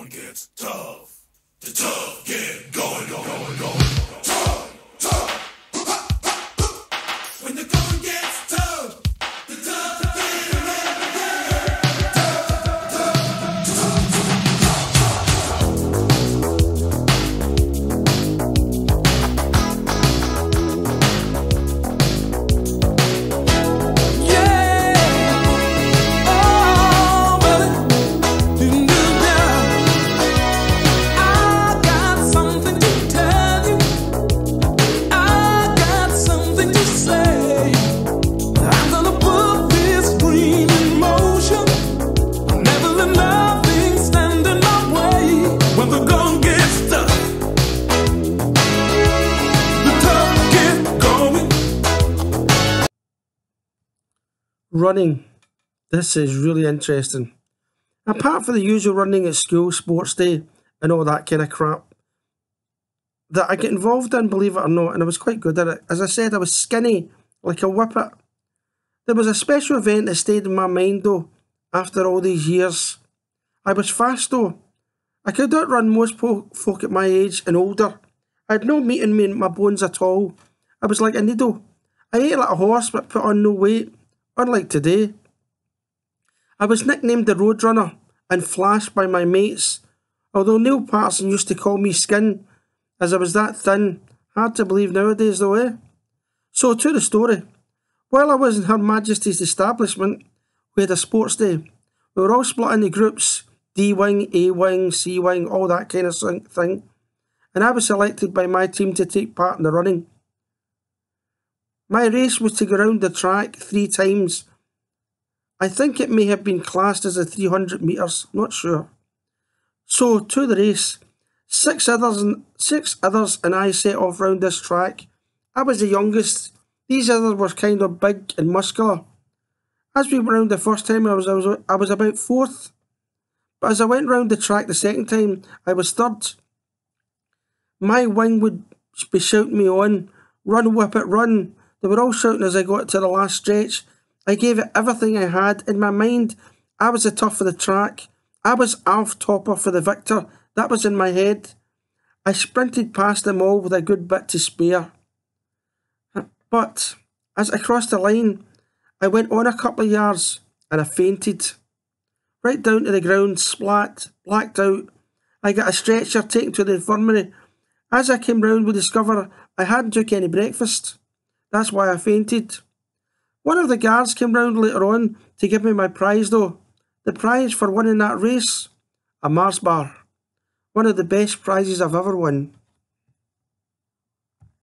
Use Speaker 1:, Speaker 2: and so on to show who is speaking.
Speaker 1: going gets tough, the tough get going, going, going. Tough, tough. When the going gets tough, the tough get
Speaker 2: running. This is really interesting. Apart from the usual running at school, sports day, and all that kind of crap that I get involved in, believe it or not, and I was quite good at it. As I said, I was skinny, like a whippet. There was a special event that stayed in my mind though, after all these years. I was fast though. I could outrun most folk at my age and older. I had no meat in me in my bones at all. I was like a needle. I ate like a horse but put on no weight. Unlike today. I was nicknamed the Roadrunner and Flash by my mates, although Neil Patterson used to call me Skin, as I was that thin. Hard to believe nowadays though, eh? So to the story. While I was in Her Majesty's establishment, we had a sports day. We were all split into groups, D-Wing, A-Wing, C-Wing, all that kind of thing, and I was selected by my team to take part in the running. My race was to go round the track 3 times. I think it may have been classed as a 300 metres, not sure. So, to the race, 6 others and I set off round this track. I was the youngest. These others were kind of big and muscular. As we went round the first time, I was about 4th. But as I went round the track the second time, I was 3rd. My wing would be shouting me on, "Run, Whippet, run!" They were all shouting as I got to the last stretch. I gave it everything I had. In my mind, I was the tough of the track. I was Alf Topper for the victor. That was in my head. I sprinted past them all with a good bit to spare. But as I crossed the line, I went on a couple of yards and I fainted. Right down to the ground, splat, blacked out. I got a stretcher taken to the infirmary. As I came round, we discovered I hadn't took any breakfast. That's why I fainted. One of the guards came round later on to give me my prize though. The prize for winning that race? A Mars bar. One of the best prizes I've ever won.